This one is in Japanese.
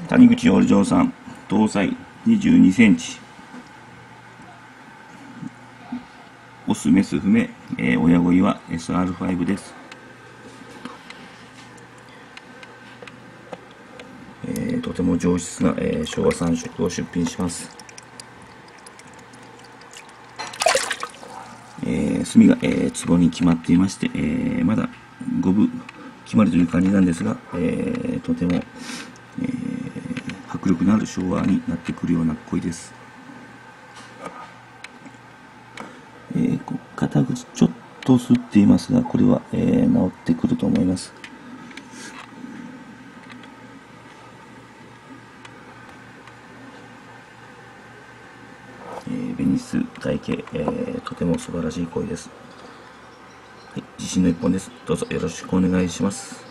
谷口オルジョーさん、搭載22センチ。オス、メス、不明。親鯉は SR5 です。とても上質な、昭和3色を出品します。墨が、壺に決まっていまして、まだ5分決まりという感じなんですが、とても、迫力のある昭和になってくるような鯉です。肩口ちょっと吸っていますが、これは、治ってくると思います。ベニス体型、とても素晴らしい鯉です。はい、自信の一本です。どうぞよろしくお願いします。